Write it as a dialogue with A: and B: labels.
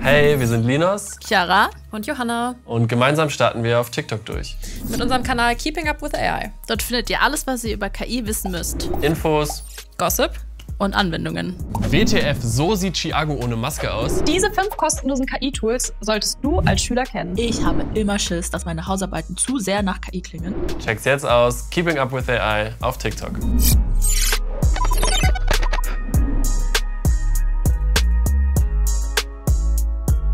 A: Hey, wir sind Linus,
B: Chiara
C: und Johanna.
A: Und gemeinsam starten wir auf TikTok durch.
C: Mit unserem Kanal Keeping Up with AI.
B: Dort findet ihr alles, was ihr über KI wissen müsst.
A: Infos,
C: Gossip
B: und Anwendungen.
A: WTF, so sieht Chiago ohne Maske aus.
C: Diese 5 kostenlosen KI-Tools solltest du als Schüler kennen.
B: Ich habe immer Schiss, dass meine Hausarbeiten zu sehr nach KI klingen.
A: Check's jetzt aus, Keeping Up with AI auf TikTok.